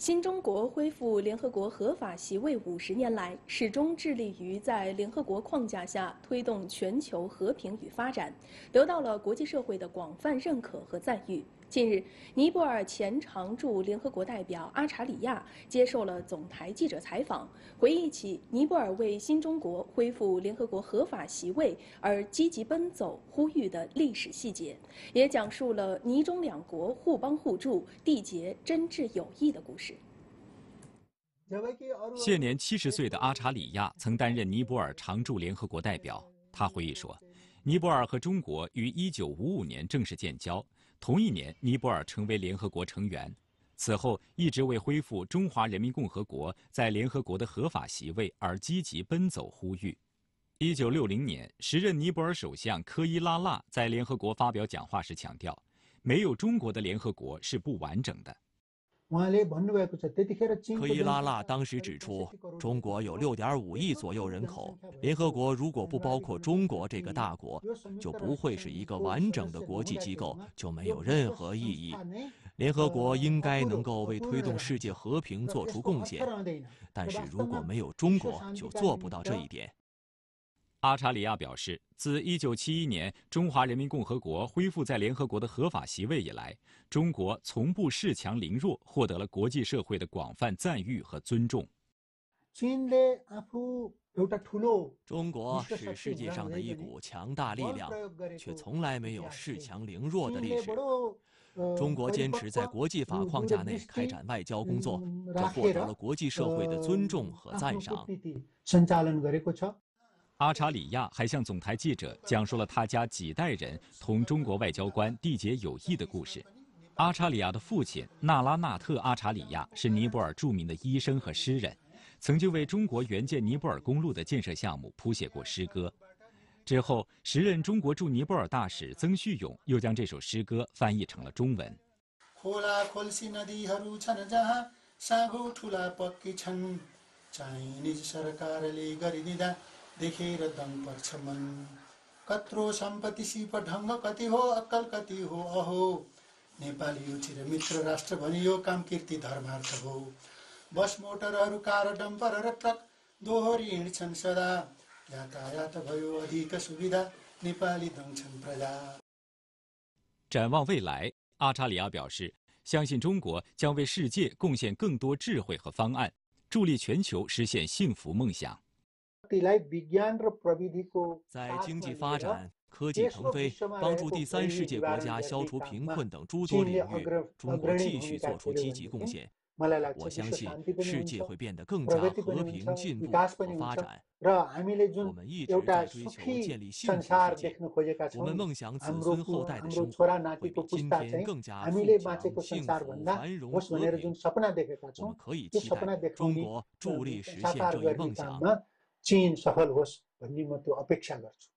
新中国恢复联合国合法席位50年来，始终致力于在联合国框架下推动全球和平与发展，得到了国际社会的广泛认可和赞誉。近日，尼泊尔前常驻联合国代表阿查里亚接受了总台记者采访，回忆起尼泊尔为新中国恢复联合国合法席位而积极奔走呼吁的历史细节，也讲述了尼中两国互帮互助、缔结真挚友谊的故事。 现年70岁的阿查里亚曾担任尼泊尔常驻联合国代表。他回忆说，尼泊尔和中国于1955年正式建交，同一年尼泊尔成为联合国成员。此后一直为恢复中华人民共和国在联合国的合法席位而积极奔走呼吁。1960年，时任尼泊尔首相科伊拉腊在联合国发表讲话时强调，没有中国的联合国是不完整的。 科伊拉腊当时指出，中国有6.5亿左右人口，联合国如果不包括中国这个大国，就不会是一个完整的国际机构，就没有任何意义。联合国应该能够为推动世界和平做出贡献，但是如果没有中国，就做不到这一点。 阿查里亚表示，自1971年中华人民共和国恢复在联合国的合法席位以来，中国从不恃强凌弱，获得了国际社会的广泛赞誉和尊重。 中国是世界上的一股强大力量，却从来没有恃强凌弱的历史。中国坚持在国际法框架内开展外交工作，这获得了国际社会的尊重和赞赏。 阿查里亚还向总台记者讲述了他家几代人同中国外交官缔结友谊的故事。阿查里亚的父亲纳拉纳特·阿查里亚是尼泊尔著名的医生和诗人，曾经为中国援建尼泊尔公路的建设项目谱写过诗歌。之后，时任中国驻尼泊尔大使曾旭勇又将这首诗歌翻译成了中文。 देखेर दङ पर्छ मन कत्रो सम्पत्ति सिप ढङ्ग कति हो अक्कल कति हो अहो नेपाली उठेर मित्र राष्ट्र भनियो काम कीर्ति धर्मार्थ हो बस मोटरहरू कार डम्पर र ट्रक दोहोरी हिँड्छन् सदा यातायात भयो अधिक सुविधा नेपाली दङछन् प्रजा। 展望未来，阿查里亚表示，相信中国将为世界贡献更多智慧和方案，助力全球实现幸福梦想。 在经济发展、科技腾飞、帮助第三世界国家消除贫困等诸多领域，中国继续做出积极贡献。我相信世界会变得更加和平、进步和发展。我们一直在追求建立幸福世界，我们梦想子孙后代的生活会比今天更加富强、幸福、繁荣、和平。我们可以期待中国助力实现这一梦想。 चीन सफल होस् भन्ने म त्यो अपेक्षा गर्छु।